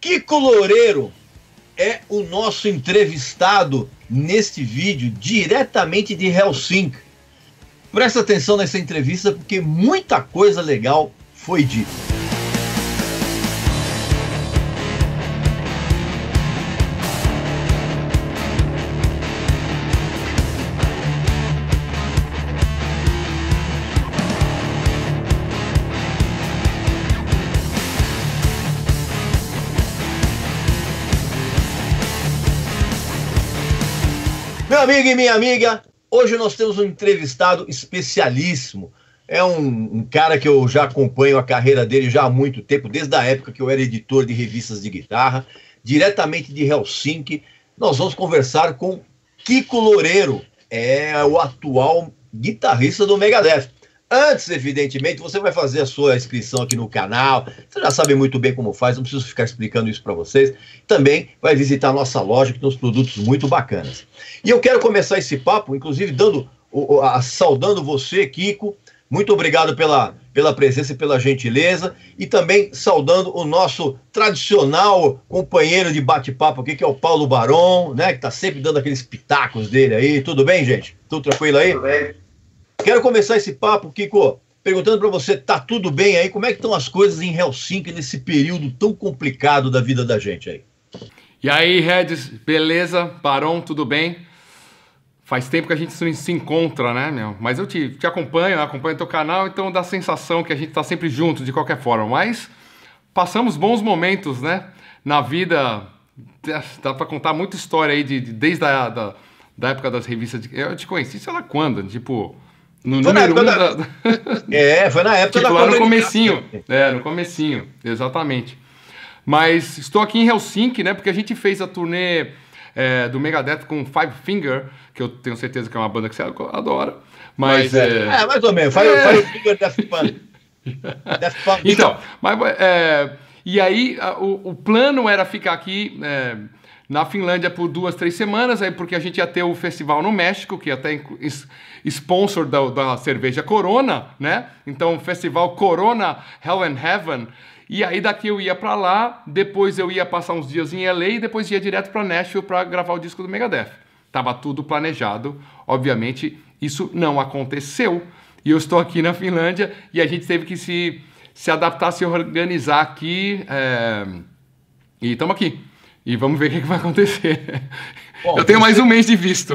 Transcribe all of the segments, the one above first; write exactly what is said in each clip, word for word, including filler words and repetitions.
Kiko Loureiro é o nosso entrevistado neste vídeo, diretamente de Helsinki. Presta atenção nessa entrevista, porque muita coisa legal foi dita. Meu amigo e minha amiga, hoje nós temos um entrevistado especialíssimo. É um, um cara que eu já acompanho a carreira dele já há muito tempo, desde a época que eu era editor de revistas de guitarra, diretamente de Helsinki. Nós vamos conversar com Kiko Loureiro, é o atual guitarrista do Megadeth. Antes, evidentemente, você vai fazer a sua inscrição aqui no canal. Você já sabe muito bem como faz, não preciso ficar explicando isso para vocês. Também vai visitar a nossa loja, que tem uns produtos muito bacanas. E eu quero começar esse papo, inclusive, dando, a, saudando você, Kiko. Muito obrigado pela, pela presença e pela gentileza. E também saudando o nosso tradicional companheiro de bate-papo aqui, que é o Paulo Barão, né? Que está sempre dando aqueles pitacos dele aí. Tudo bem, gente? Tudo tranquilo aí? Tudo bem. Quero começar esse papo, Kiko, perguntando para você, tá tudo bem aí? Como é que estão as coisas em Helsinki nesse período tão complicado da vida da gente aí? E aí, Regis, beleza? Barão, tudo bem? Faz tempo que a gente se encontra, né, meu? Mas eu te, te acompanho, acompanho teu canal, então dá a sensação que a gente tá sempre junto, de qualquer forma. Mas passamos bons momentos, né? Na vida, dá para contar muita história aí, de, de, desde a da, da época das revistas. De, eu te conheci, sei lá quando, tipo... No foi número um da... da... É, foi na época tipo, da... lá no comecinho. É, no comecinho, exatamente. Mas estou aqui em Helsinki, né? Porque a gente fez a turnê é, do Megadeth com Five Finger, que eu tenho certeza que é uma banda que você adora. Mas, mas é... é... é, mais ou menos. Five, é... Five Finger Death Punk. Death Punk. Então, mas, é... e aí o, o plano era ficar aqui... É... na Finlândia por duas, três semanas, aí porque a gente ia ter o festival no México, que até sponsor da, da cerveja Corona, né? Então, o festival Corona Hell and Heaven. E aí daqui eu ia para lá, depois eu ia passar uns dias em L A e depois ia direto para Nashville para gravar o disco do Megadeth. Tava tudo planejado. Obviamente, isso não aconteceu. E eu estou aqui na Finlândia e a gente teve que se, se adaptar, se organizar aqui. É... E estamos aqui. E vamos ver o que, que vai acontecer. Bom, eu tenho você... mais um mês de visto.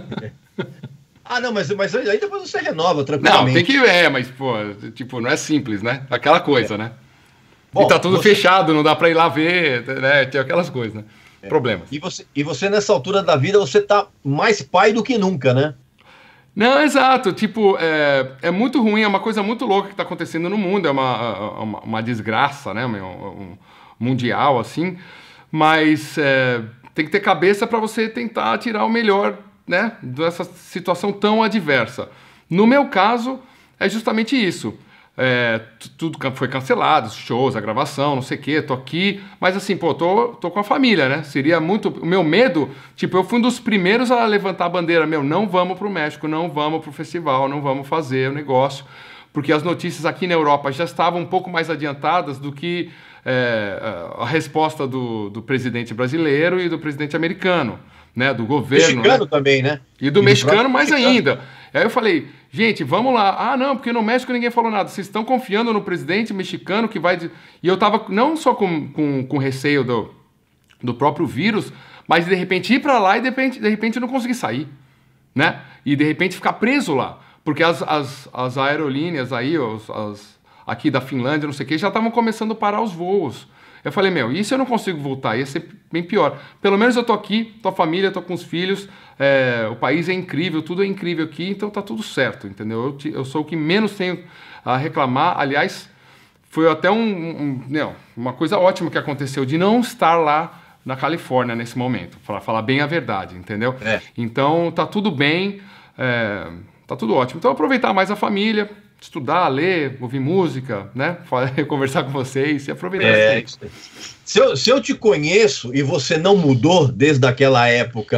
Ah, não, mas, mas aí depois você renova tranquilamente. Não, tem que é, mas, pô, tipo, não é simples, né? Aquela coisa, é. né? Bom, e tá tudo você... fechado, não dá pra ir lá ver, né? Tem aquelas coisas, né? É. Problemas. E você, e você, nessa altura da vida, você tá mais pai do que nunca, né? Não, exato. Tipo, é, é muito ruim, é uma coisa muito louca que tá acontecendo no mundo, é uma, uma, uma desgraça, né? Um, um mundial, assim. Mas é, tem que ter cabeça para você tentar tirar o melhor, né, dessa situação tão adversa. No meu caso, é justamente isso. É, tudo foi cancelado, os shows, a gravação, não sei o quê, tô aqui. Mas assim, pô, tô, tô com a família, né? Seria muito... O meu medo, tipo, eu fui um dos primeiros a levantar a bandeira. Meu, não vamos pro México, não vamos pro festival, não vamos fazer o negócio. Porque as notícias aqui na Europa já estavam um pouco mais adiantadas do que... É, a resposta do, do presidente brasileiro e do presidente americano, né, do governo. Mexicano, né? também, né? E do e mexicano do mais mexicano. ainda. Aí eu falei, gente, vamos lá. Ah, não, porque no México ninguém falou nada. Vocês estão confiando no presidente mexicano que vai... De... E eu tava não só com, com, com receio do, do próprio vírus, mas de repente ir para lá e de repente, de repente não conseguir sair, né? E de repente ficar preso lá. Porque as, as, as aerolíneas aí, os, as... aqui da Finlândia, não sei o que, já estavam começando a parar os voos. Eu falei, meu, e se eu não consigo voltar? Ia ser bem pior. Pelo menos eu tô aqui, tô com a família, tô com os filhos, é, o país é incrível, tudo é incrível aqui, então tá tudo certo, entendeu? Eu, eu sou o que menos tenho a reclamar. Aliás, foi até um, um, não, uma coisa ótima que aconteceu de não estar lá na Califórnia nesse momento, para falar bem a verdade, entendeu? É. Então tá tudo bem, é, tá tudo ótimo. Então aproveitar mais a família, estudar, ler, ouvir música, né? Conversar com vocês e aproveitar é, esse tempo. Se eu, se eu te conheço e você não mudou desde aquela época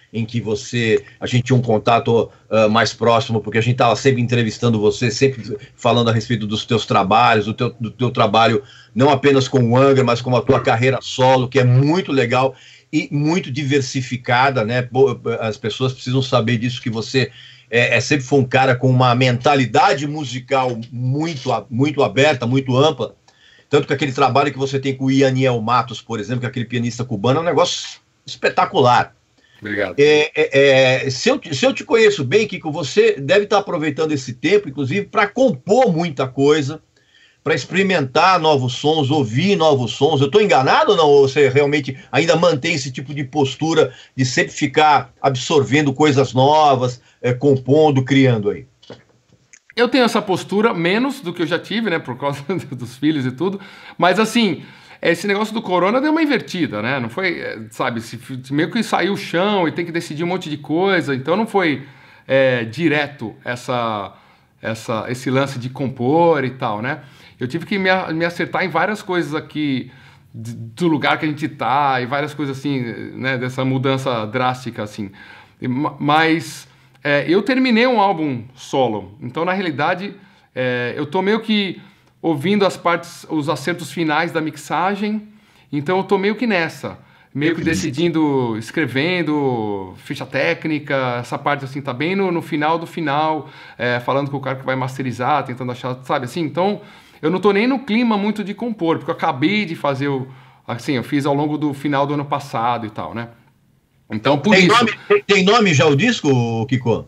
em que você, a gente tinha um contato uh, mais próximo, porque a gente estava sempre entrevistando você, sempre falando a respeito dos teus trabalhos, do teu, do teu trabalho, não apenas com o Angra, mas com a tua carreira solo, que é muito legal e muito diversificada, né? As pessoas precisam saber disso, que você é, é sempre foi um cara com uma mentalidade musical muito, muito aberta, muito ampla, tanto que aquele trabalho que você tem com o Ianiel Matos, por exemplo, que é aquele pianista cubano, é um negócio espetacular. Obrigado. É, é, é, se, eu, se eu te conheço bem, Kiko, você deve estar aproveitando esse tempo, inclusive, para compor muita coisa, para experimentar novos sons, ouvir novos sons. Eu estou enganado ou não? Ou você realmente ainda mantém esse tipo de postura de sempre ficar absorvendo coisas novas, é, compondo, criando aí? Eu tenho essa postura, menos do que eu já tive, né, por causa dos filhos e tudo, mas assim, esse negócio do corona deu uma invertida, né, não foi, sabe, se, meio que saiu o chão e tem que decidir um monte de coisa, então não foi é, direto essa, essa, esse lance de compor e tal, né. Eu tive que me, me acertar em várias coisas aqui, do lugar que a gente tá, e várias coisas assim, né, dessa mudança drástica, assim, mas... É, eu terminei um álbum solo, então na realidade é, eu tô meio que ouvindo as partes, os acertos finais da mixagem, então eu tô meio que nessa, meio que decidindo, escrevendo, ficha técnica, essa parte assim tá bem no, no final do final, é, falando com o cara que vai masterizar, tentando achar, sabe assim, então eu não tô nem no clima muito de compor, porque eu acabei de fazer o, assim, eu fiz ao longo do final do ano passado e tal, né? Então, por tem isso... Nome, tem, tem nome já o disco, Kiko?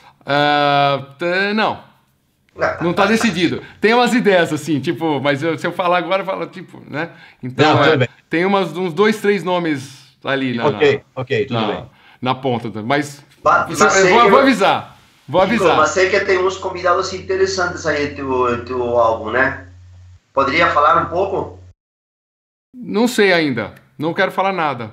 Uh, não. Não tá decidido. Tem umas ideias, assim, tipo... Mas eu, se eu falar agora, eu falo, tipo, né? Então, não, é, tem umas, uns dois, três nomes ali na... Ok, na, ok, tudo na, bem. Na ponta. Mas... Ba isso, eu vou, eu vou avisar. Vou Kiko, avisar. mas sei que tem uns convidados interessantes aí no teu, teu álbum, né? Poderia falar um pouco? Não sei ainda. Não quero falar nada.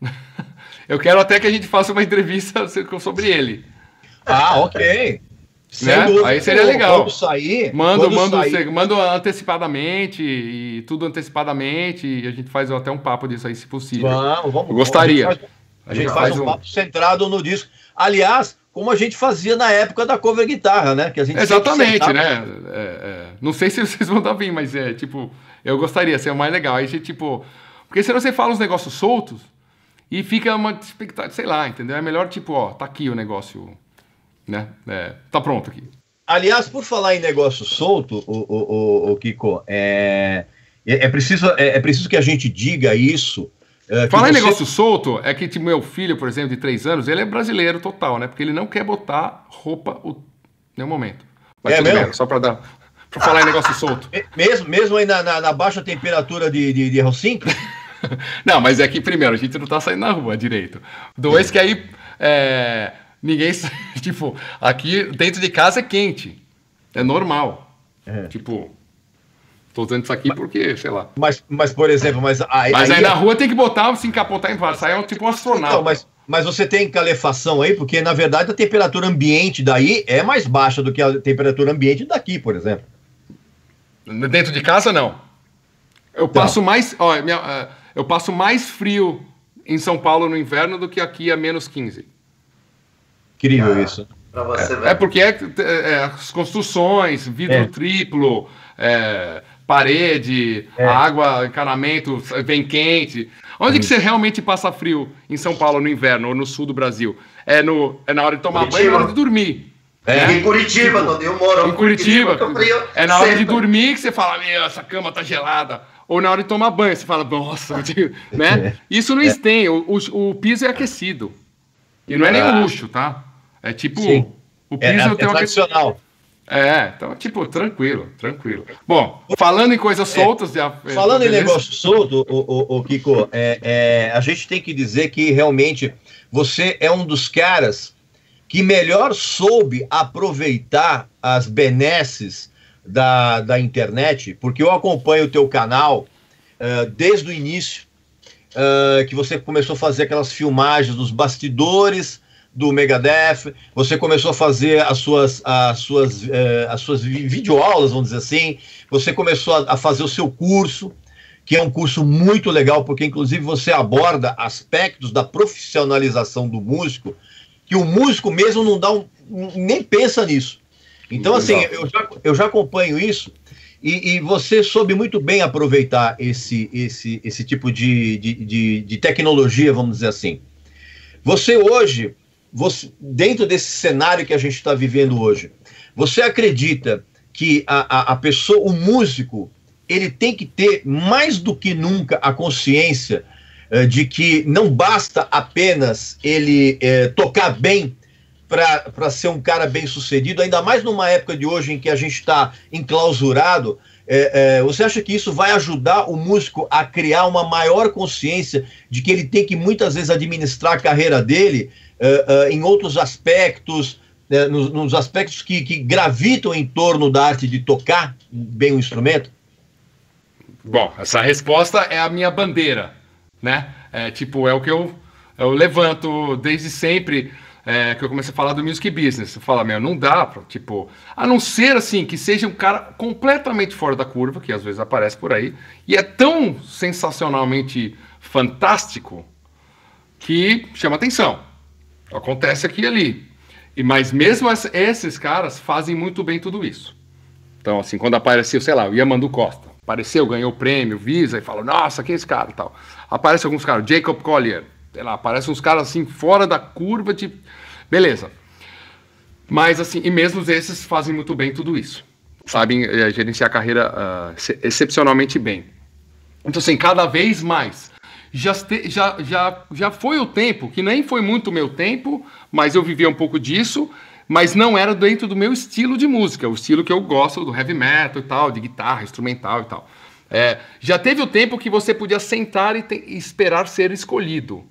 Eu quero até que a gente faça uma entrevista sobre ele. Ah, ok. Né? Aí seria legal. Quando sair... Mando, quando mando, sair... mando antecipadamente, e tudo antecipadamente, e a gente faz até um papo disso aí, se possível. Vamos, vamos. Eu gostaria. A gente faz, a gente faz um, um papo centrado no disco. Aliás, como a gente fazia na época da cover guitarra, né? Que a gente Exatamente, sentava... né? É, é, não sei se vocês vão dar bem, mas é, tipo, eu gostaria, seria mais legal. Aí a gente, tipo... Porque senão você fala uns negócios soltos, e fica uma expectativa, sei lá, entendeu? É melhor, tipo, ó, tá aqui o negócio, né? É, tá pronto aqui. Aliás, por falar em negócio solto, o, o, o, o Kiko, é, é, preciso, é, é preciso que a gente diga isso. É, falar você... em negócio solto, é que tipo, meu filho, por exemplo, de três anos, ele é brasileiro total, né? Porque ele não quer botar roupa o nenhum momento. Mas é mesmo? Bem, só pra dar... Pra falar em negócio solto. Mesmo, mesmo aí na, na, na baixa temperatura de, de, de Helsinki? Não, mas é que, primeiro, a gente não tá saindo na rua direito. Dois, que aí é, ninguém... Tipo, aqui dentro de casa é quente. É normal. É. Tipo, tô usando isso aqui mas, porque, sei lá. Mas, mas por exemplo... Mas aí, mas aí, aí na é... rua tem que botar, se encapotar em vaso. Sai é tipo um astronauta. Não, mas, mas você tem calefação aí? Porque, na verdade, a temperatura ambiente daí é mais baixa do que a temperatura ambiente daqui, por exemplo. Dentro de casa, não. Eu passo não. mais... Ó, minha, uh, eu passo mais frio em São Paulo no inverno do que aqui a menos quinze. Incrível ah, isso. Pra você, é, é porque é, é, as construções, vidro é. triplo, é, parede, é. a água, encanamento, vem quente. Onde hum. que você realmente passa frio em São Paulo no inverno ou no sul do Brasil? É, no, é na hora de tomar Curitiba. banho e na hora de dormir. É. Né? Em Curitiba, tipo, onde eu moro. Em Curitiba. Curitiba é na hora sempre. de dormir que você fala, meu, essa cama tá gelada. Ou na hora de tomar banho, você fala, nossa, né? Isso não é. tem, o, o, o piso é aquecido. E não é nem um luxo, tá? É tipo, Sim. o piso é, é, tem é tradicional. É, então, tipo, tranquilo, tranquilo. Bom, falando em coisas soltas... É, já, falando em negócio solto, o, o, o Kiko, é, é, a gente tem que dizer que realmente você é um dos caras que melhor soube aproveitar as benesses da, da internet, porque eu acompanho o teu canal uh, desde o início, uh, que você começou a fazer aquelas filmagens dos bastidores do Megadeth, você começou a fazer as suas, as suas, uh, as suas videoaulas, vamos dizer assim, você começou a, a fazer o seu curso, que é um curso muito legal, porque inclusive você aborda aspectos da profissionalização do músico, que o músico mesmo não dá um, nem pensa nisso. Então, assim, eu já, eu já acompanho isso, e, e você soube muito bem aproveitar esse, esse, esse tipo de, de, de, de tecnologia, vamos dizer assim. Você hoje, você, dentro desse cenário que a gente está vivendo hoje, você acredita que a, a, a pessoa, o músico, ele tem que ter mais do que nunca a consciência uh, de que não basta apenas ele uh, tocar bem para ser um cara bem sucedido, ainda mais numa época de hoje em que a gente está enclausurado. É, é, você acha que isso vai ajudar o músico a criar uma maior consciência de que ele tem que muitas vezes administrar a carreira dele é, é, em outros aspectos, é, nos, nos aspectos que, que gravitam em torno da arte de tocar bem o instrumento? Bom, essa resposta é a minha bandeira, né? É, tipo, é o que eu, eu levanto desde sempre. É, que eu comecei a falar do music business. Eu falo, meu, não dá pra, tipo, a não ser assim, que seja um cara completamente fora da curva, que às vezes aparece por aí, e é tão sensacionalmente fantástico que chama atenção. Acontece aqui e ali. E, mas mesmo esses caras fazem muito bem tudo isso. Então, assim, quando apareceu, sei lá, o Yamandu Costa, apareceu, ganhou o prêmio, Visa, e falou, nossa, quem é esse cara e tal. Aparece alguns caras, Jacob Collier, sei lá, aparecem uns caras assim, fora da curva, de... beleza. Mas assim, e mesmo esses fazem muito bem tudo isso. Sabem é, gerenciar a carreira uh, excepcionalmente bem. Então assim, cada vez mais. Já, já, já, já foi o tempo, que nem foi muito meu tempo, mas eu vivia um pouco disso, mas não era dentro do meu estilo de música, o estilo que eu gosto, do heavy metal e tal, de guitarra, instrumental e tal. É, já teve o tempo que você podia sentar e, te, e esperar ser escolhido.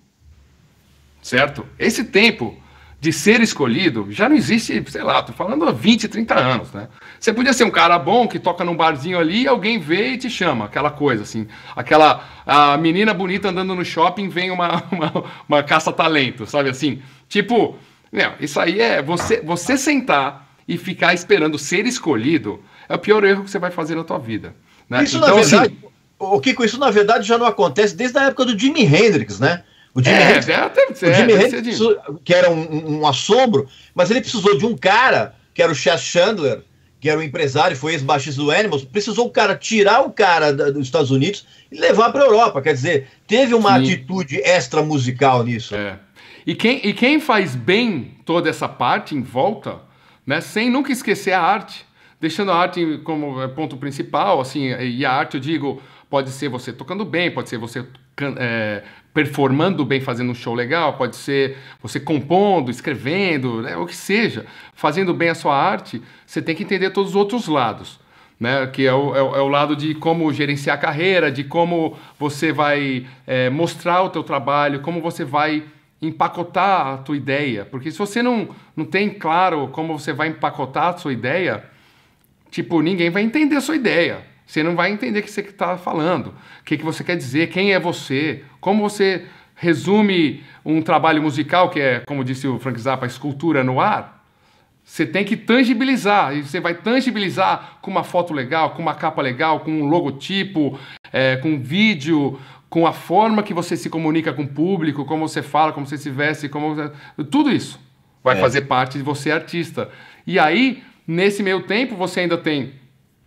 Certo? Esse tempo de ser escolhido já não existe, sei lá, tô falando há vinte, trinta anos, né? Você podia ser um cara bom que toca num barzinho ali e alguém vê e te chama, aquela coisa assim, aquela a menina bonita andando no shopping, vem uma, uma, uma caça-talento, sabe assim? Tipo, não, isso aí é você, você sentar e ficar esperando ser escolhido é o pior erro que você vai fazer na tua vida, né? Isso, então, na verdade, assim, o Kiko, isso na verdade já não acontece desde a época do Jimi Hendrix, né? O Jimi é, Hendrix, deve ser, o Jimi deve Hendrix ser de... precisou, que era um, um, um assombro, mas ele precisou de um cara, que era o Chas Chandler, que era o empresário, foi ex-baixista do Animals, precisou o cara tirar o cara da, dos Estados Unidos e levar para a Europa. Quer dizer, teve uma Sim. atitude extra musical nisso. É. E, quem, e quem faz bem toda essa parte em volta, né, sem nunca esquecer a arte, deixando a arte como ponto principal, assim, e a arte, eu digo, pode ser você tocando bem, pode ser você é, performando bem, fazendo um show legal, pode ser você compondo, escrevendo, né, o que seja, fazendo bem a sua arte, você tem que entender todos os outros lados, né, que é o, é, o, é o lado de como gerenciar a carreira, de como você vai é, mostrar o teu trabalho, como você vai empacotar a tua ideia, porque se você não, não tem claro como você vai empacotar a sua ideia, tipo, ninguém vai entender a sua ideia. Você não vai entender o que você está falando, o que, que você quer dizer, quem é você, como você resume um trabalho musical, que é, como disse o Frank Zappa, escultura no ar. Você tem que tangibilizar, e você vai tangibilizar com uma foto legal, com uma capa legal, com um logotipo, é, com um vídeo, com a forma que você se comunica com o público, como você fala, como você se veste, como você... tudo isso vai é. fazer parte de você artista. E aí, nesse meio tempo, você ainda tem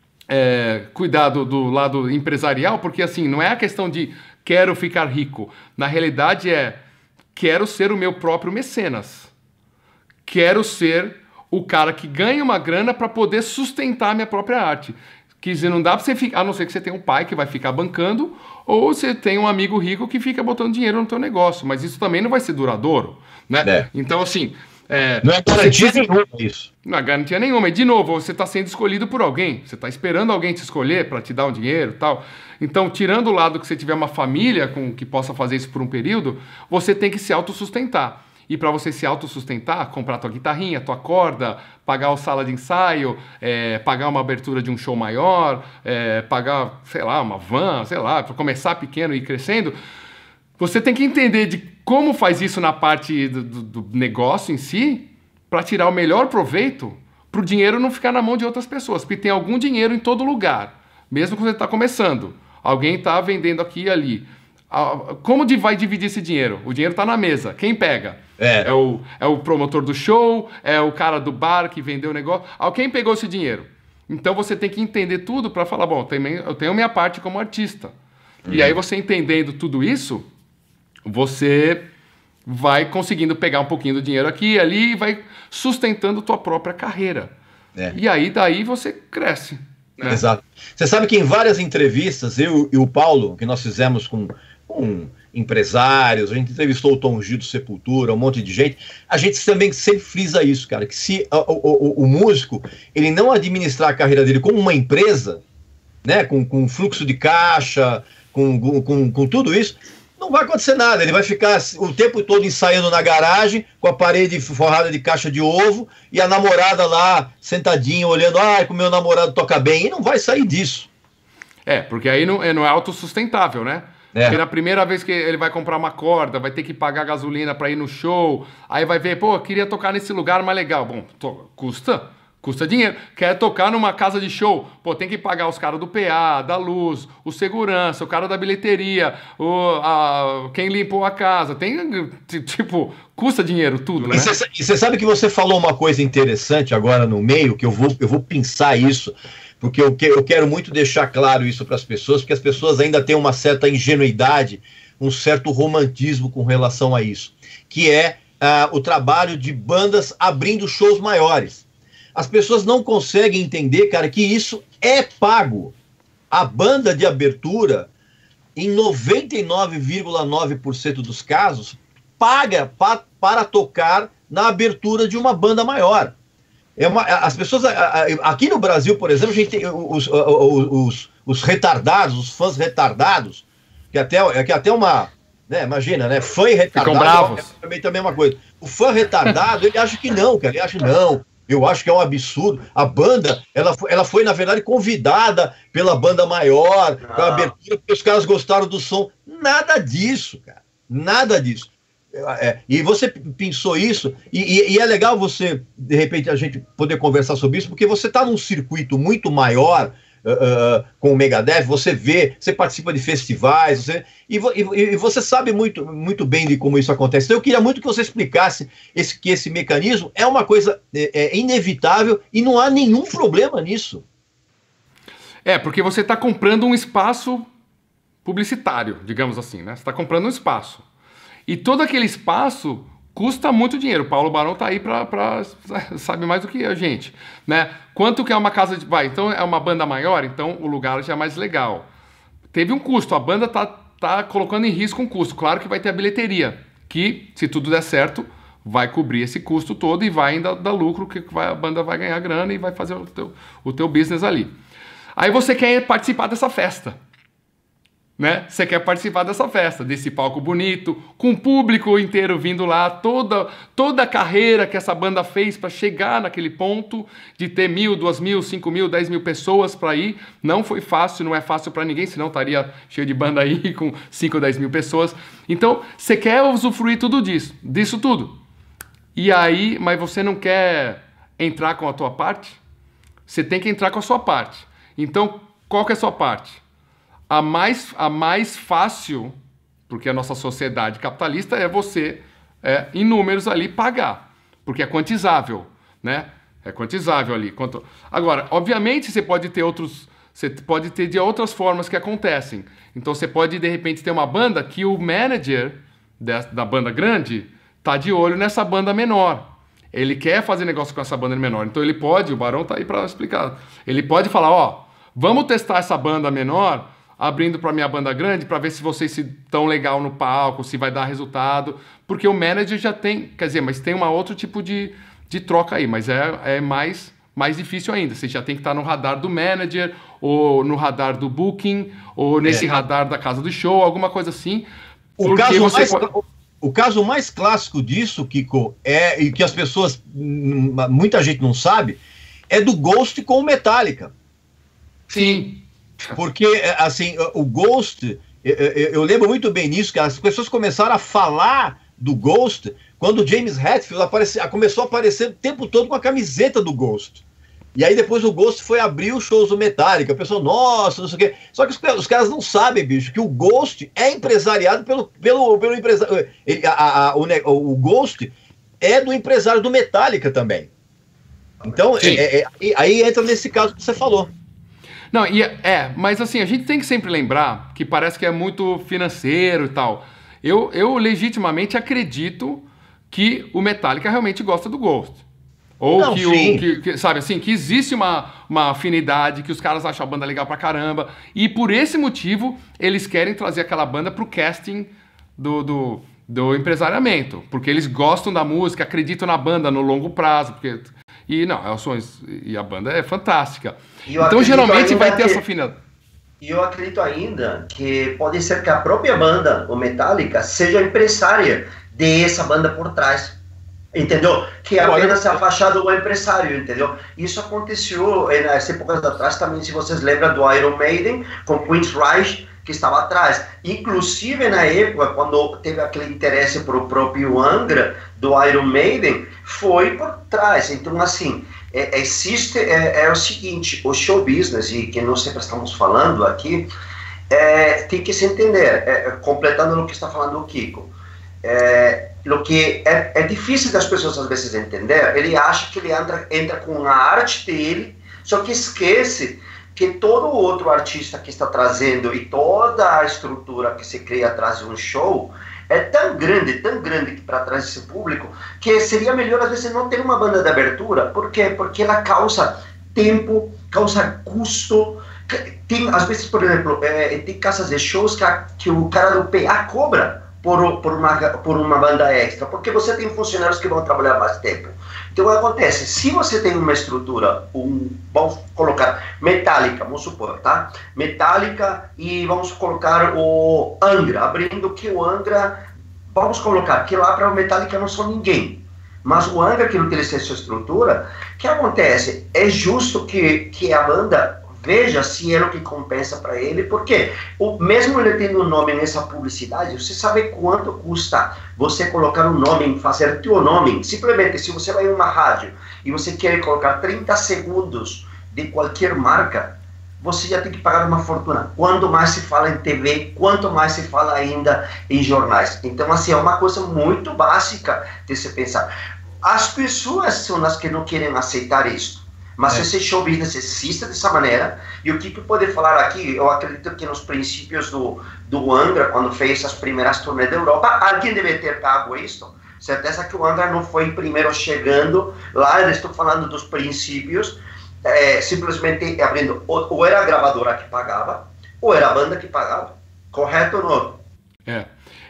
É, cuidado do lado empresarial, porque assim, não é a questão de quero ficar rico, na realidade é quero ser o meu próprio mecenas, quero ser o cara que ganha uma grana para poder sustentar a minha própria arte. Quer dizer, não dá para você ficar, a não ser que você tenha um pai que vai ficar bancando, ou você tem um amigo rico que fica botando dinheiro no teu negócio, mas isso também não vai ser duradouro, né? É. Então assim, É, não é garantia nenhuma isso. Não é garantia nenhuma. E, de novo, você está sendo escolhido por alguém. Você está esperando alguém te escolher para te dar um dinheiro e tal. Então, tirando o lado que você tiver uma família com, que possa fazer isso por um período, você tem que se autossustentar. E para você se autossustentar, comprar tua guitarrinha, tua corda, pagar a sala de ensaio, é, pagar uma abertura de um show maior, é, pagar, sei lá, uma van, sei lá, para começar pequeno e ir crescendo... Você tem que entender de como faz isso na parte do, do, do negócio em si, para tirar o melhor proveito, para o dinheiro não ficar na mão de outras pessoas, porque tem algum dinheiro em todo lugar, mesmo quando você está começando. Alguém está vendendo aqui e ali. Como vai dividir esse dinheiro? O dinheiro está na mesa. Quem pega? É. É, o, é o promotor do show? É o cara do bar que vendeu o negócio? Quem pegou esse dinheiro? Então você tem que entender tudo para falar, bom, eu tenho a minha parte como artista. Uhum. E aí você entendendo tudo isso, você vai conseguindo pegar um pouquinho do dinheiro aqui e ali e vai sustentando tua própria carreira. É. E aí daí você cresce. Né? Exato. Você sabe que em várias entrevistas, eu e o Paulo, que nós fizemos com, com empresários, a gente entrevistou o Tom Gil do Sepultura, um monte de gente, a gente também sempre frisa isso, cara, que se o, o, o músico, ele não administrar a carreira dele como uma empresa, né, com, com fluxo de caixa, com, com, com tudo isso, não vai acontecer nada. Ele vai ficar o tempo todo ensaiando na garagem, com a parede forrada de caixa de ovo, e a namorada lá, sentadinha, olhando, ah, como meu namorado toca bem, e não vai sair disso. É, porque aí não, não é autossustentável, né? É. Porque na primeira vez que ele vai comprar uma corda, vai ter que pagar gasolina para ir no show, aí vai ver, pô, queria tocar nesse lugar mais legal. Bom, to, custa? Custa dinheiro. Quer tocar numa casa de show? Pô, tem que pagar os caras do P A, da luz, o segurança, o cara da bilheteria, o, a, quem limpou a casa. Tem, tipo, custa dinheiro tudo, né? E você sabe que você falou uma coisa interessante agora no meio, que eu vou, eu vou pensar isso, porque eu, que, eu quero muito deixar claro isso para as pessoas, porque as pessoas ainda têm uma certa ingenuidade, um certo romantismo com relação a isso, que é uh, o trabalho de bandas abrindo shows maiores. As pessoas não conseguem entender, cara, que isso é pago. A banda de abertura, em noventa e nove vírgula nove por cento dos casos, paga pa, para tocar na abertura de uma banda maior. É uma, as pessoas, aqui no Brasil, por exemplo, a gente tem os, os, os, os retardados, os fãs retardados, que até, que até uma... Né, imagina, né? Fã e retardado... Ficam bravos. É também, também a mesma coisa. O fã retardado, ele acha que não, cara. Ele acha que não. Eu acho que é um absurdo. A banda, ela, ela foi, na verdade, convidada pela banda maior, ah. pela abertura, porque os caras gostaram do som. Nada disso, cara. Nada disso. É, e você pensou isso, e, e, e é legal você, de repente, a gente poder conversar sobre isso, porque você está num circuito muito maior, uh, uh, com o Megadeth, você vê, você participa de festivais, você, e, e, e você sabe muito, muito bem de como isso acontece. Então eu queria muito que você explicasse esse, que esse mecanismo é uma coisa é, é inevitável e não há nenhum problema nisso. É, porque você está comprando um espaço publicitário, digamos assim, né? Você está comprando um espaço. E todo aquele espaço custa muito dinheiro. O Paulo Barão tá aí para sabe mais do que a gente, né? Quanto que é uma casa de... Vai, então é uma banda maior, então o lugar já é mais legal. Teve um custo, a banda tá, tá colocando em risco um custo. Claro que vai ter a bilheteria, que se tudo der certo, vai cobrir esse custo todo e vai ainda dar lucro, que vai, a banda vai ganhar grana e vai fazer o teu, o teu business ali. Aí você quer participar dessa festa. Né? Você quer participar dessa festa, desse palco bonito, com o público inteiro vindo lá, toda, toda a carreira que essa banda fez para chegar naquele ponto de ter mil, duas mil, cinco mil, dez mil pessoas para ir. Não foi fácil, não é fácil para ninguém, senão estaria cheio de banda aí com cinco, dez mil pessoas. Então, você quer usufruir tudo disso, disso tudo. E aí, mas você não quer entrar com a tua parte? Você tem que entrar com a sua parte. Então, qual que é a sua parte? A mais, a mais fácil, porque a nossa sociedade capitalista é você, é, em números ali, pagar. Porque é quantizável, né? É quantizável ali. Quanto... Agora, obviamente, você pode ter outros... Você pode ter de outras formas que acontecem. Então, você pode, de repente, ter uma banda que o manager da, da banda grande tá de olho nessa banda menor. Ele quer fazer negócio com essa banda menor. Então, ele pode, o Barão tá aí para explicar. Ele pode falar, ó, vamos testar essa banda menor... abrindo para minha banda grande, para ver se vocês estão legal no palco, se vai dar resultado, porque o manager já tem, quer dizer, mas tem um outro tipo de, de troca aí, mas é, é mais, mais difícil ainda, você já tem que estar no radar do manager, ou no radar do booking, ou nesse é. radar da casa do show, alguma coisa assim. O caso, mais, pode... o caso mais clássico disso, Kiko, é, e que as pessoas, muita gente não sabe, é do Ghost com o Metallica. Sim. Porque, assim, o Ghost, eu lembro muito bem nisso, que as pessoas começaram a falar do Ghost quando o James Hetfield aparece, começou a aparecer o tempo todo com a camiseta do Ghost. E aí depois o Ghost foi abrir os shows do Metallica. O pessoal, nossa, não sei o quê. Só que os, os caras não sabem, bicho, que o Ghost é empresariado pelo, pelo, pelo empresário. Ele, a, a, o, o Ghost é do empresário do Metallica também. Então, é, é, é, aí entra nesse caso que você falou. Não, e é, é, mas assim, a gente tem que sempre lembrar que parece que é muito financeiro e tal. Eu, eu legitimamente acredito que o Metallica realmente gosta do Ghost. Ou não, que, o, que, que, sabe assim, que existe uma, uma afinidade, que os caras acham a banda legal pra caramba. E por esse motivo, eles querem trazer aquela banda pro casting do, do, do empresariamento. Porque eles gostam da música, acreditam na banda no longo prazo. Porque, e não, é o sonho, e a banda é fantástica. Então, geralmente, vai ter que, essa afinidade. E eu acredito ainda que pode ser que a própria banda, o Metallica, seja empresária dessa banda por trás. Entendeu? Que apenas se afastado do empresário, entendeu? Isso aconteceu nas épocas atrás também, se vocês lembram do Iron Maiden, com Queen's Reich, que estava atrás. Inclusive, na época, quando teve aquele interesse para o próprio Angra, do Iron Maiden, foi por trás. Então, assim, é, existe, é, é o seguinte, o show business, e que nós sempre estamos falando aqui, é, tem que se entender, é, completando o que está falando o Kiko. É, o que é, é difícil das pessoas às vezes entender, ele acha que ele entra, entra com a arte dele, só que esquece que todo outro artista que está trazendo e toda a estrutura que se cria atrás de um show é tão grande, tão grande para trás desse público, que seria melhor às vezes não ter uma banda de abertura. Por quê? Porque ela causa tempo, causa custo. Tem, às vezes, por exemplo, é, tem casas de shows que, a, que o cara do P A cobra Por, por, uma, por uma banda extra, porque você tem funcionários que vão trabalhar mais tempo. Então, o que acontece? Se você tem uma estrutura, um, vamos colocar Metallica, vamos supor, tá? Metallica e vamos colocar o Angra, abrindo que o Angra, vamos colocar que lá para o Metallica não são ninguém, mas o Angra que não tem essa estrutura, o que acontece? É justo que, que a banda veja se é o que compensa para ele, porque o, mesmo ele tendo um nome nessa publicidade, você sabe quanto custa você colocar um nome, fazer teu nome. Simplesmente, se você vai em uma rádio e você quer colocar trinta segundos de qualquer marca, você já tem que pagar uma fortuna. Quanto mais se fala em T V, quanto mais se fala ainda em jornais. Então, assim, é uma coisa muito básica de se pensar. As pessoas são as que não querem aceitar isso. Mas é. esse show business existe dessa maneira, e o que eu posso falar aqui, eu acredito que nos princípios do, do Angra, quando fez as primeiras turnês da Europa, alguém deve ter pago isso. Certeza que o Angra não foi primeiro chegando lá, eu estou falando dos princípios, é, simplesmente abrindo, ou, ou era a gravadora que pagava, ou era a banda que pagava, correto ou não? É,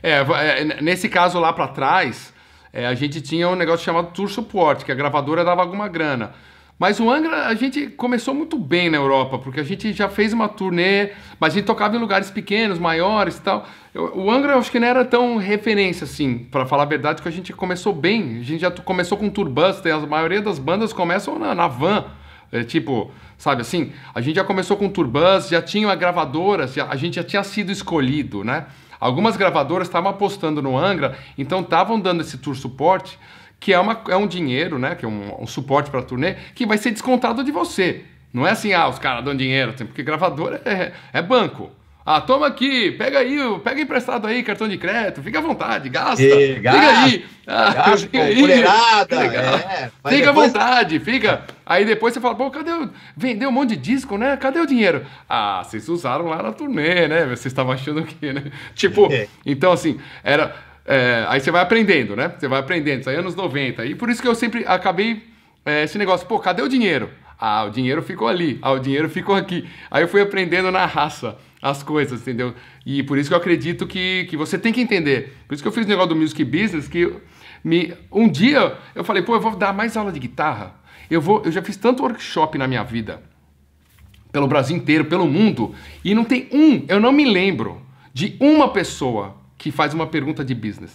é nesse caso lá para trás, é, a gente tinha um negócio chamado Tour Support, que a gravadora dava alguma grana. Mas o Angra, a gente começou muito bem na Europa, porque a gente já fez uma turnê, mas a gente tocava em lugares pequenos, maiores e tal. Eu, o Angra, eu acho que não era tão referência, assim, para falar a verdade, que a gente começou bem. A gente já começou com tour bus, a maioria das bandas começam na, na van, é, tipo, sabe assim? A gente já começou com tour bus, já tinha gravadoras, já, a gente já tinha sido escolhido, né? Algumas gravadoras estavam apostando no Angra, então estavam dando esse tour suporte, que é, uma, é um dinheiro, né, que é um, um suporte para a turnê, que vai ser descontado de você. Não é assim, ah, os caras dão dinheiro, porque gravadora é, é banco. Ah, toma aqui, pega aí, pega emprestado aí, cartão de crédito, fica à vontade, gasta, e, fica gasta, aí. Ah, gasta, fica aí, mulherada, é, fica à vontade, fica. Aí depois você fala, pô, cadê o... Vendeu um monte de disco, né? Cadê o dinheiro? Ah, vocês usaram lá na turnê, né? Vocês estavam achando o quê, né? Tipo, é. Então assim, era... É, aí você vai aprendendo, né? Você vai aprendendo, isso aí é anos noventa. E por isso que eu sempre acabei é, esse negócio, pô, cadê o dinheiro? Ah, o dinheiro ficou ali, ah, o dinheiro ficou aqui. Aí eu fui aprendendo na raça as coisas, entendeu? E por isso que eu acredito que, que você tem que entender. Por isso que eu fiz o negócio do Music Business, que me, um dia eu falei, pô, eu vou dar mais aula de guitarra. Eu, vou, eu já fiz tanto workshop na minha vida, pelo Brasil inteiro, pelo mundo, e não tem um, eu não me lembro de uma pessoa que faz uma pergunta de business.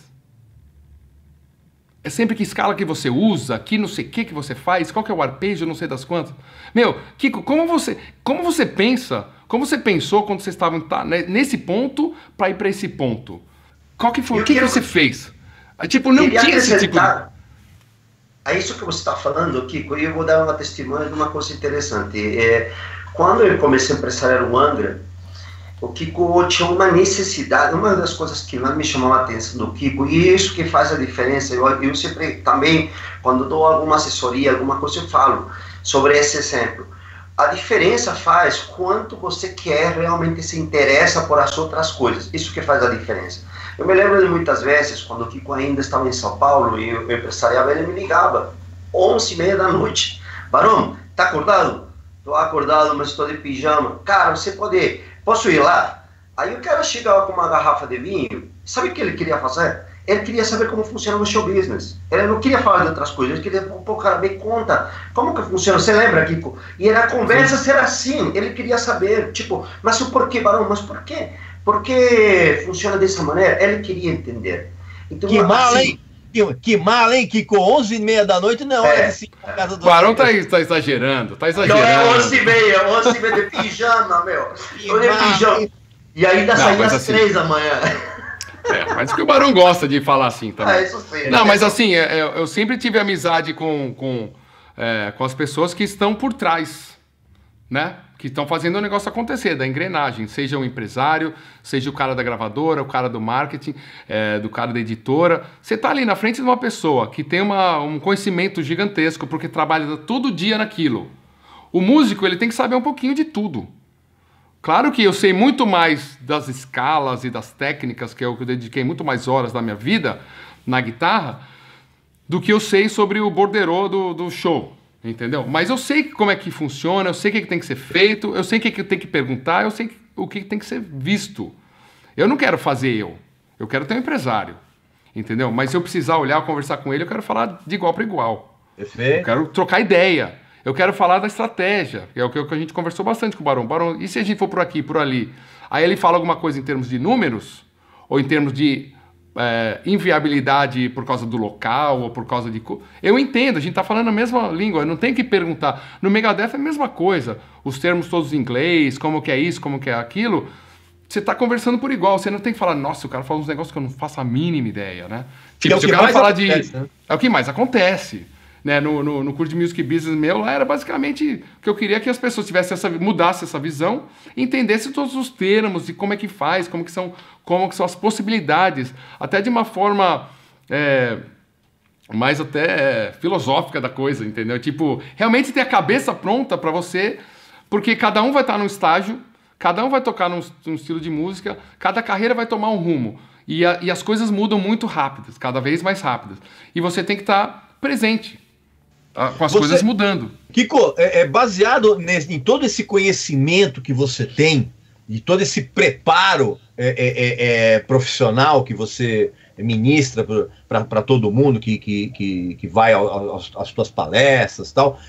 É sempre que escala que você usa, que não sei o que que você faz, qual que é o arpejo, não sei das quantas. Meu, Kiko, como você, como você pensa, como você pensou quando você estava tá, nesse ponto para ir para esse ponto? Qual que foi, o que, que você fez? Tipo, não tinha esse tipo de... a isso que você está falando, Kiko, eu vou dar uma testemunha de uma coisa interessante. É, quando eu comecei a empresariar o Angra, o Kiko tinha uma necessidade, uma das coisas que mais me chamou a atenção do Kiko, e isso que faz a diferença, eu, eu sempre também, quando dou alguma assessoria, alguma coisa, eu falo sobre esse exemplo. A diferença faz quanto você quer, realmente se interessa por as outras coisas, isso que faz a diferença. Eu me lembro de muitas vezes, quando o Kiko ainda estava em São Paulo, e eu empresariava, ele me ligava, onze e meia da noite, Barão, tá acordado? Tô acordado, mas estou de pijama. Cara, você pode... Posso ir lá? Aí o cara chegava com uma garrafa de vinho. Sabe o que ele queria fazer? Ele queria saber como funciona o show business. Ele não queria falar de outras coisas. Ele queria, pô, cara, me conta. Como que funciona? Você lembra, Kiko? E era a conversa ser assim. Ele queria saber, tipo, mas o porquê, Barão? Mas por quê? Por que funciona dessa maneira? Ele queria entender. Então, que mal, assim, hein? Que, que mal, hein, Kiko? onze e meia da noite não é, é de na casa do... O Barão tá, tá exagerando, tá exagerando. Não, é onze e meia, onze e meia de pijama, meu. Eu de pijama. E ainda saí às assim, três da manhã. É, mas que o Barão gosta de falar assim também. Ah, isso sim. Não, mas assim, é, eu sempre tive amizade com, com, é, com as pessoas que estão por trás, né? Que estão fazendo o negócio acontecer, da engrenagem, seja o empresário, seja o cara da gravadora, o cara do marketing, é, do cara da editora. Você está ali na frente de uma pessoa que tem uma, um conhecimento gigantesco, porque trabalha todo dia naquilo. O músico, ele tem que saber um pouquinho de tudo. Claro que eu sei muito mais das escalas e das técnicas, que eu dediquei muito mais horas da minha vida na guitarra, do que eu sei sobre o borderô do, do show. Entendeu? Mas eu sei como é que funciona, eu sei o que tem que ser feito, eu sei o que tem que perguntar, eu sei o que tem que ser visto. Eu não quero fazer eu, eu quero ter um empresário, entendeu? Mas se eu precisar olhar, conversar com ele, eu quero falar de igual para igual. Perfeito. Eu quero trocar ideia, eu quero falar da estratégia, que é o que a gente conversou bastante com o Barão. Barão, e se a gente for por aqui, por ali? Aí ele fala alguma coisa em termos de números, ou em termos de... É, inviabilidade por causa do local ou por causa de... Eu entendo, a gente tá falando a mesma língua, eu não tenho que perguntar. No Megadeth é a mesma coisa, os termos todos em inglês, como que é isso, como que é aquilo. Você tá conversando por igual, você não tem que falar, nossa, o cara fala uns negócios que eu não faço a mínima ideia, né? Tipo, é se o cara falar de... Né? É o que mais acontece. Né? No, no, no curso de Music Business meu, lá era basicamente que eu queria que as pessoas tivessem essa, mudassem essa visão, entendessem todos os termos e como é que faz, como que são, como que são as possibilidades, até de uma forma é, mais até é, filosófica da coisa, entendeu? Tipo, realmente ter a cabeça pronta para você, porque cada um vai estar num estágio, cada um vai tocar num, num estilo de música, cada carreira vai tomar um rumo, e, a, e as coisas mudam muito rápidas, cada vez mais rápidas, e você tem que estar presente com as você, coisas mudando. Kiko, é, é baseado nesse, em todo esse conhecimento que você tem, e todo esse preparo é, é, é, profissional que você ministra para todo mundo que, que, que, que vai às suas palestras e tal,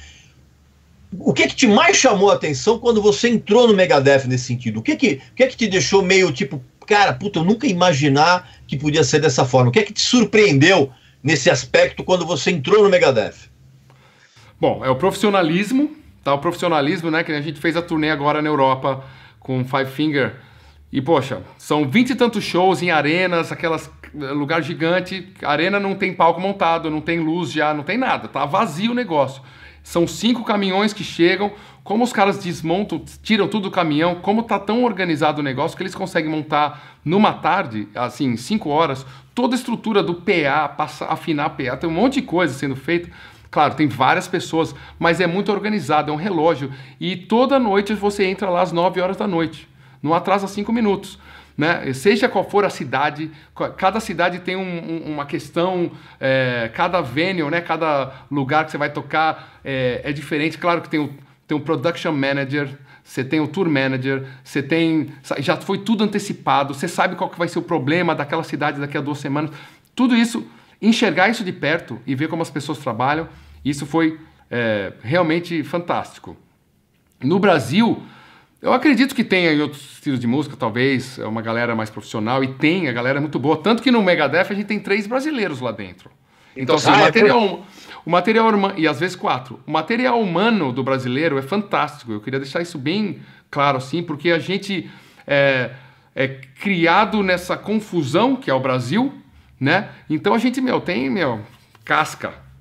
o que que te mais chamou a atenção quando você entrou no Megadeth nesse sentido? O que que, o que, que te deixou meio tipo, cara, puta, eu nunca ia imaginar que podia ser dessa forma? O que é que te surpreendeu nesse aspecto quando você entrou no Megadeth? Bom, é o profissionalismo, tá? O profissionalismo, né? Que a gente fez a turnê agora na Europa com Five Finger. E, poxa, são vinte e tantos shows em arenas, aquelas lugar gigante. A arena não tem palco montado, não tem luz já, não tem nada. Tá vazio o negócio. São cinco caminhões que chegam. Como os caras desmontam, tiram tudo do caminhão, como tá tão organizado o negócio que eles conseguem montar numa tarde, assim, cinco horas, toda a estrutura do P A, passar, afinar P A, tem um monte de coisa sendo feita. Claro, tem várias pessoas, mas é muito organizado, é um relógio. E toda noite você entra lá às nove horas da noite. Não atrasa cinco minutos. Né? Seja qual for a cidade, cada cidade tem um, um, uma questão, é, cada venue, né? Cada lugar que você vai tocar é, é diferente. Claro que tem o, tem o production manager, você tem o tour manager, você tem... Já foi tudo antecipado, você sabe qual que vai ser o problema daquela cidade daqui a duas semanas. Tudo isso... Enxergar isso de perto e ver como as pessoas trabalham, isso foi é, realmente fantástico. No Brasil, eu acredito que tenha em outros estilos de música, talvez, uma galera mais profissional, e tem, a galera é muito boa. Tanto que no Megadeth a gente tem três brasileiros lá dentro. Então, assim, ah, o material, é o material e às vezes quatro. O material humano do brasileiro é fantástico. Eu queria deixar isso bem claro, assim, porque a gente é, é criado nessa confusão que é o Brasil, né? Então a gente, meu, tem, meu, casca,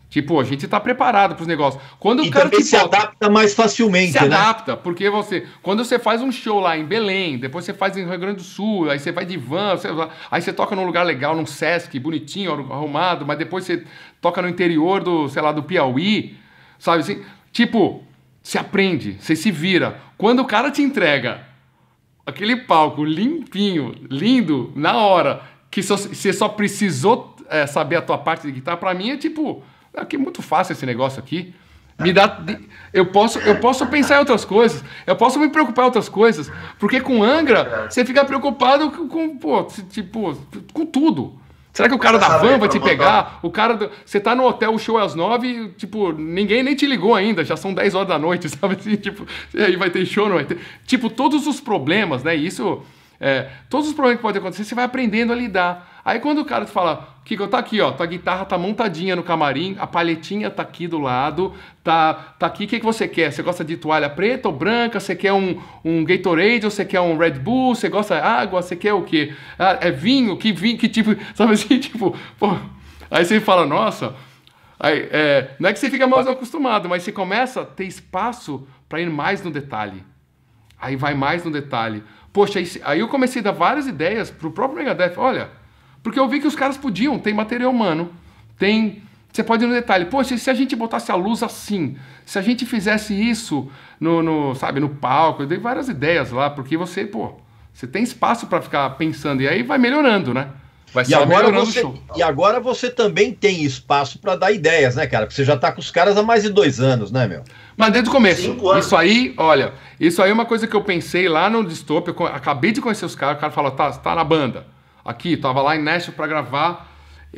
Tipo, a gente tá preparado para os negócios. Quando e o cara também te se bota, adapta mais facilmente, se né? adapta, porque você, quando você faz um show lá em Belém, depois você faz em Rio Grande do Sul, aí você vai de van, você, aí você toca num lugar legal, num Sesc, bonitinho, arrumado, mas depois você toca no interior do, sei lá, do Piauí, sabe assim? Tipo, se aprende, você se vira. Quando o cara te entrega aquele palco limpinho, lindo, na hora, que só, você só precisou é, saber a tua parte de guitarra, pra mim é tipo... Aqui é muito fácil esse negócio aqui. Me dá, eu posso, eu posso pensar em outras coisas. Eu posso me preocupar em outras coisas. Porque com Angra, você fica preocupado com, com, pô, tipo, com tudo. Será que o cara da van vai te pegar? O cara do, você tá no hotel, o show é às nove, tipo, ninguém nem te ligou ainda, já são dez horas da noite, sabe assim? Tipo, e aí vai ter show, não vai ter? Tipo, todos os problemas, né? Isso, é, todos os problemas que podem acontecer, você vai aprendendo a lidar. Aí quando o cara te fala, Kiko, tá aqui, ó, tua guitarra tá montadinha no camarim, a palhetinha tá aqui do lado, tá, tá aqui, o que, que você quer? Você gosta de toalha preta ou branca? Você quer um, um Gatorade ou você quer um Red Bull? Você gosta de água? Você quer o quê? Ah, é vinho? Que vinho? Que tipo? Sabe assim, tipo, pô. Aí você fala, nossa, aí, é, não é que você fica mais acostumado, mas você começa a ter espaço para ir mais no detalhe. Aí vai mais no detalhe. Poxa, aí, aí eu comecei a dar várias ideias pro próprio Megadeth, olha... Porque eu vi que os caras podiam, tem material humano, tem... Você pode ir no detalhe, poxa, e se a gente botasse a luz assim? Se a gente fizesse isso no, no, sabe, no palco? Eu dei várias ideias lá, porque você, pô, você tem espaço para ficar pensando, e aí vai melhorando, né? Vai e, agora melhorando você, o show. E agora você também tem espaço para dar ideias, né, cara? Porque você já tá com os caras há mais de dois anos, né, meu? Mas desde o começo, isso aí, olha, isso aí é uma coisa que eu pensei lá no Dystopia, eu acabei de conhecer os caras, o cara falou, tá, tá na banda. Aqui, tava lá em Nashville para gravar.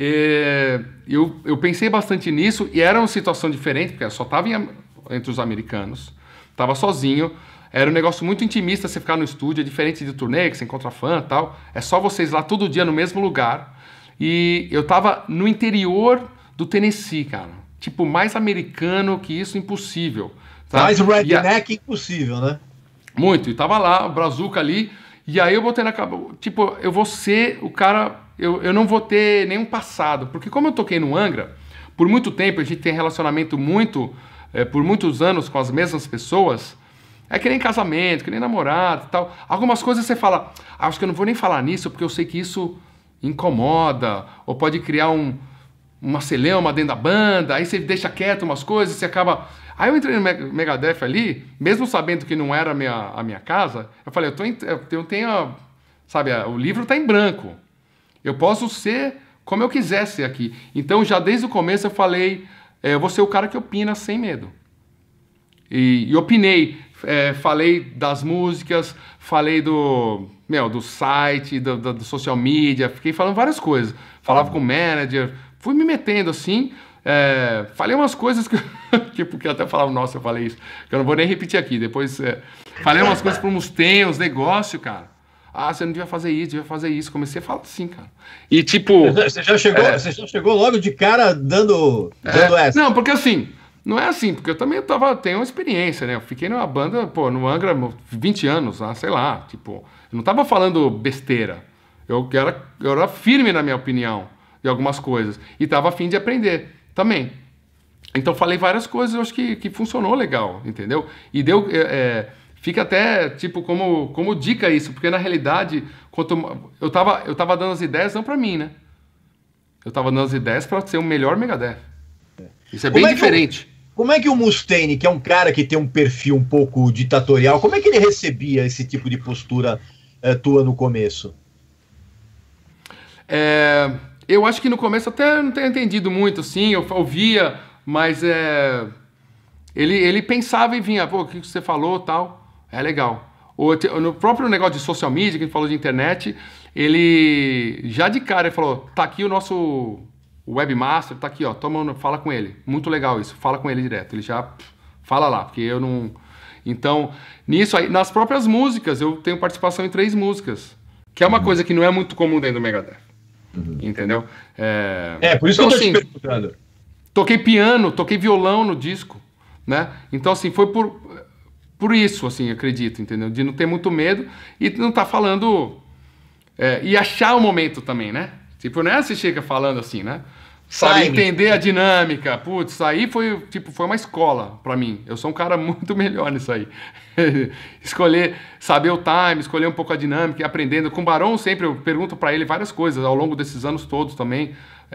E eu, eu pensei bastante nisso e era uma situação diferente, porque eu só tava em, entre os americanos, tava sozinho, era um negócio muito intimista você ficar no estúdio, é diferente de turnê, que você encontra fã e tal. É só vocês lá todo dia no mesmo lugar. E eu tava no interior do Tennessee, cara. Tipo, mais americano que isso, impossível. Tá? Mais redneck a... impossível, né? Muito. E tava lá, o Brazuca ali. E aí eu botei na cabeça, tipo, eu vou ser o cara, eu, eu não vou ter nenhum passado, porque como eu toquei no Angra, por muito tempo, a gente tem relacionamento muito, é, por muitos anos com as mesmas pessoas, é que nem casamento, que nem namorado e tal, algumas coisas você fala, ah, acho que eu não vou nem falar nisso, porque eu sei que isso incomoda, ou pode criar um, uma celeuma dentro da banda, aí você deixa quieto umas coisas, você acaba... Aí eu entrei no Megadeth ali, mesmo sabendo que não era a minha, a minha casa, eu falei, eu, tô em, eu tenho, sabe, o livro está em branco. Eu posso ser como eu quiser ser aqui. Então, já desde o começo eu falei, é, eu vou ser o cara que opina sem medo. E, e opinei, é, falei das músicas, falei do, meu, do site, do, do, do social media, fiquei falando várias coisas. Falava com o manager, fui me metendo assim... É, falei umas coisas que, tipo, que até falava, nossa, eu falei isso, que eu não vou nem repetir aqui. Depois, é, falei umas coisas para uns tem, uns negócios, cara. Ah, você não devia fazer isso, devia fazer isso. Comecei a falar assim, cara. E tipo. Você já chegou, é, você já chegou logo de cara dando, dando é, essa? Não, porque assim, não é assim, porque eu também tava, tenho uma experiência, né? Eu fiquei numa banda, pô, no Angra, vinte anos, ah, sei lá, tipo, eu não tava falando besteira. Eu era, eu era firme na minha opinião de algumas coisas. E tava a fim de aprender. Também. Então falei várias coisas, eu acho que, que funcionou legal, entendeu? E deu... É, é, fica até, tipo, como, como dica isso, porque na realidade, quanto, eu, tava, eu tava dando as ideias não pra mim, né? Eu tava dando as ideias pra ser o melhor Megadeth. Isso é bem como diferente. É que, como é que o Mustaine, que é um cara que tem um perfil um pouco ditatorial, como é que ele recebia esse tipo de postura é, tua no começo? É... Eu acho que no começo até não tenho entendido muito, assim, eu ouvia, mas é, ele, ele pensava e vinha, pô, o que você falou tal, é legal. O, no próprio negócio de social media, que a gente falou de internet, ele já de cara ele falou, tá aqui o nosso webmaster, tá aqui, ó, toma, fala com ele. Muito legal isso, fala com ele direto. Ele já pff, fala lá, porque eu não... Então, nisso aí, nas próprias músicas, eu tenho participação em três músicas, que é uma coisa que não é muito comum dentro do Megadeth. Uhum. Entendeu? É, é, por isso então, que eu tô assim, te perguntando. Toquei piano, toquei violão no disco, né? Então, assim, foi por, por isso, assim, acredito, entendeu? De não ter muito medo e não estar tá falando... É, e achar o momento também, né? Tipo, não é você chega falando assim, né? Sabe, entender a dinâmica. Putz, isso aí foi, tipo, foi uma escola pra mim. Eu sou um cara muito melhor nisso aí. Escolher, saber o time, escolher um pouco a dinâmica e aprendendo. Com o Barão sempre eu pergunto pra ele várias coisas ao longo desses anos todos também.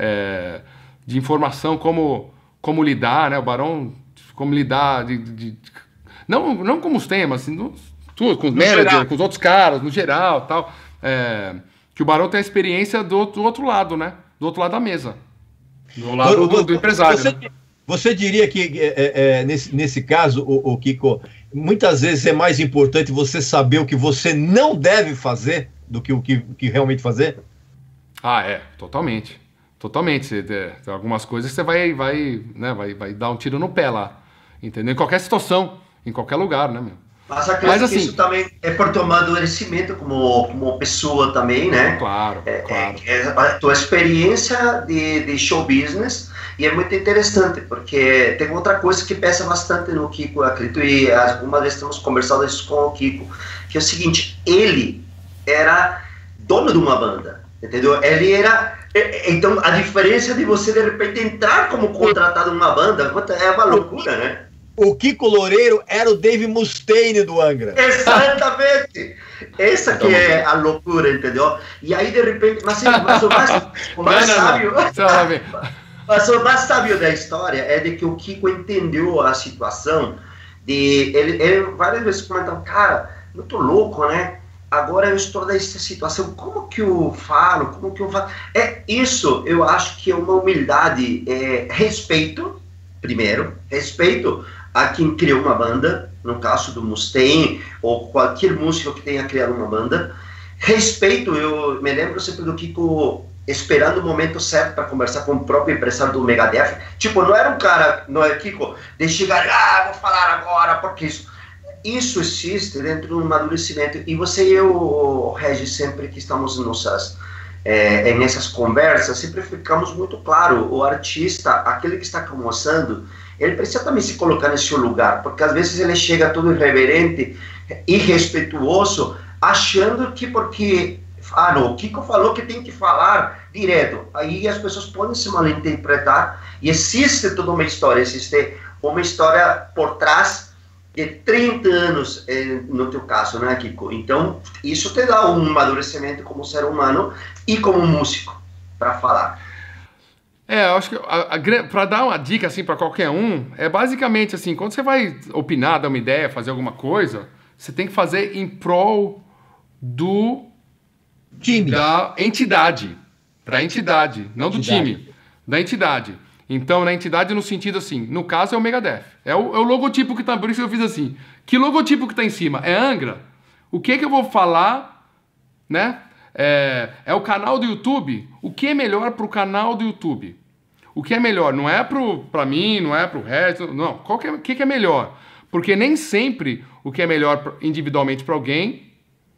É, de informação, como, como lidar, né? O Barão, como lidar de... de, de não, não como os temas, assim, no, tudo, com os managers, com os outros caras, no geral tal. É, que o Barão tem a experiência do, do outro lado, né? Do outro lado da mesa. Do lado do, do empresário. Você, né? você diria que, é, é, nesse, nesse caso, o, o Kiko, muitas vezes é mais importante você saber o que você não deve fazer do que o que, que realmente fazer? Ah, é, totalmente. Totalmente. Você, é, tem algumas coisas que você vai, vai, né, vai, vai dar um tiro no pé lá. Entendeu? Em qualquer situação, em qualquer lugar, né, meu? Mas acredito Mas, assim, que isso também é por tomar amadurecimento como, como pessoa também, né? Claro, é, claro. É, é a tua experiência de, de show business, e é muito interessante, porque tem outra coisa que pesa bastante no Kiko, eu acredito, e algumas vezes temos conversado isso com o Kiko, que é o seguinte, ele era dono de uma banda, entendeu? Ele era... Então, a diferença de você, de repente, entrar como contratado numa banda, é uma loucura, né? O Kiko Loureiro era o Dave Mustaine do Angra. Exatamente. Essa que é a loucura, entendeu? E aí, de repente, mas, mas o mais, o mais não, sábio... Não, não. Mas o mais sábio da história é de que o Kiko entendeu a situação de... Ele, ele várias vezes comentou, cara, muito louco, né? Agora eu estou nessa situação, como que eu falo, como que eu falo? É isso, eu acho que é uma humildade, é, respeito, primeiro, respeito a quem criou uma banda, no caso do Mustaine, ou qualquer músico que tenha criado uma banda. Respeito, eu me lembro sempre do Kiko esperando o momento certo para conversar com o próprio empresário do Megadeth. Tipo, não era um cara, não é Kiko, de chegar, ah, vou falar agora, porque isso... Isso existe dentro do amadurecimento. E você e eu, Regis, sempre que estamos nossas, é, nessas conversas, sempre ficamos muito claro, o artista, aquele que está começando, ele precisa também se colocar nesse lugar, porque às vezes ele chega todo irreverente, irrespeituoso, achando que porque, ah não, o Kiko falou que tem que falar direto, aí as pessoas podem se malinterpretar, e existe toda uma história, existe uma história por trás de trinta anos, eh, no teu caso, né, Kiko? Então, isso te dá um amadurecimento como ser humano e como músico, para falar. É, eu acho que para dar uma dica assim para qualquer um, é basicamente assim, quando você vai opinar, dar uma ideia, fazer alguma coisa, você tem que fazer em prol do time, da entidade, da entidade, não do time, da entidade. Então, na entidade no sentido assim, no caso é o Megadeth, é o, é o logotipo que tá, por isso eu fiz assim, que logotipo que tá em cima? É Angra? O que que eu vou falar, né? É, é o canal do YouTube? O que é melhor pro canal do YouTube? O que é melhor? Não é pro, pra mim, não é pro resto, não. Qual que é, que que é melhor? Porque nem sempre o que é melhor individualmente para alguém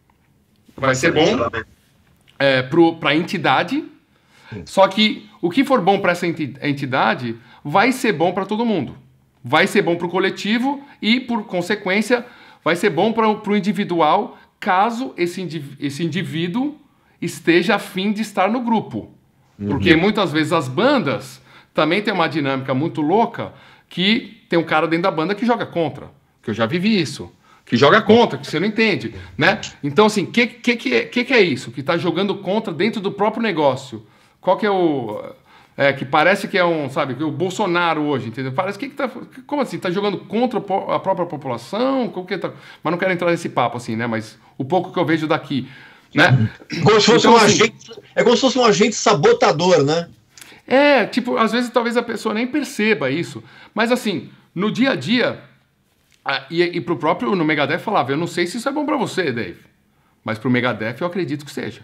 vai ser bom é, para a entidade. Só que o que for bom para essa entidade vai ser bom para todo mundo. Vai ser bom para o coletivo e, por consequência, vai ser bom para o individual, caso esse, indiv esse indivíduo esteja a fim de estar no grupo. Uhum. Porque muitas vezes as bandas também tem uma dinâmica muito louca que tem um cara dentro da banda que joga contra. Que eu já vivi isso. Que joga contra, que você não entende, né? Então, assim, o que, que, que, é, que, que é isso? Que está jogando contra dentro do próprio negócio. Qual que é o... É, que parece que é um, sabe, que o Bolsonaro hoje, entendeu? Parece que, que tá... Como assim? Tá jogando contra a própria população? Como que tá... Mas não quero entrar nesse papo, assim, né? Mas o pouco que eu vejo daqui, né? Como se fosse então, um assim, agente... É como se fosse um agente sabotador, né? É, tipo, às vezes talvez a pessoa nem perceba isso. Mas, assim, no dia a dia... Ah, e, e pro próprio no Megadeth falava, eu não sei se isso é bom pra você, Dave, mas pro Megadeth eu acredito que seja.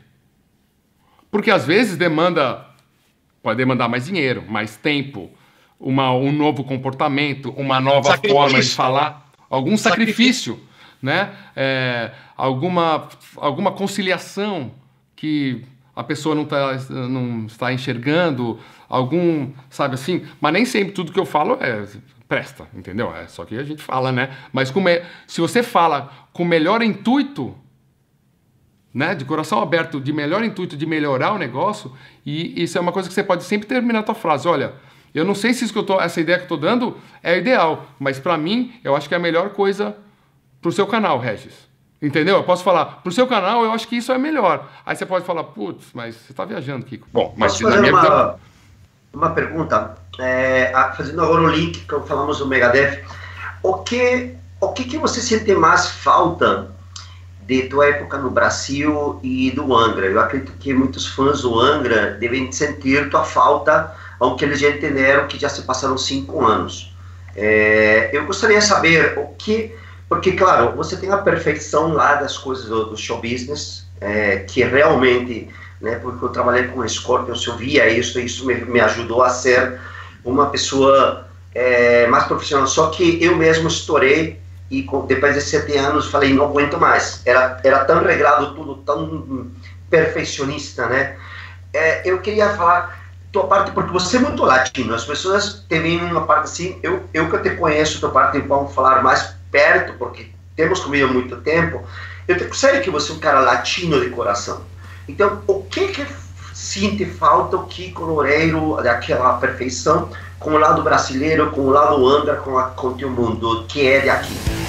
Porque às vezes demanda, pode demandar mais dinheiro, mais tempo, uma, um novo comportamento, uma nova sacrifício. forma de falar, algum sacrifício, sacrifício. né? É, alguma, alguma conciliação que a pessoa não, tá, não está enxergando, algum, sabe assim, mas nem sempre tudo que eu falo é... presta, entendeu? É só que a gente fala, né? Mas como é, se você fala com o melhor intuito, né, de coração aberto, de melhor intuito de melhorar o negócio, e isso é uma coisa que você pode sempre terminar a tua frase. Olha, eu não sei se isso que eu tô, essa ideia que eu tô dando é ideal, mas para mim, eu acho que é a melhor coisa pro seu canal, Regis. Entendeu? Eu posso falar, pro seu canal, eu acho que isso é melhor. Aí você pode falar, putz, mas você tá viajando, Kiko. Bom, mas na minha uma, visão... uma pergunta, é, fazendo agora o link que falamos do Megadeth, o que, o que, que você sente mais falta de tua época no Brasil e do Angra? Eu acredito que muitos fãs do Angra devem sentir tua falta, aunque eles já entenderam que já se passaram cinco anos. É, eu gostaria de saber o que... Porque, claro, você tem a perfeição lá das coisas do, do show business, é, que realmente, né, porque eu trabalhei com o Scorpion, eu via isso, isso me, me ajudou a ser uma pessoa é, mais profissional. Só que eu mesmo estourei e com, depois de sete anos falei, não aguento mais. Era, era tão regrado tudo, tão perfeccionista, né? É, eu queria falar tua parte, porque você é muito latino, as pessoas têm uma parte assim, eu, eu que te conheço, tua parte, vamos falar mais perto, porque temos comigo há muito tempo, eu te, sei que você é um cara latino de coração. Então, o que que sente falta o Kiko Loureiro, daquela perfeição, com o lado brasileiro, com o lado Angra, com, a, com o teu mundo, que é de aqui?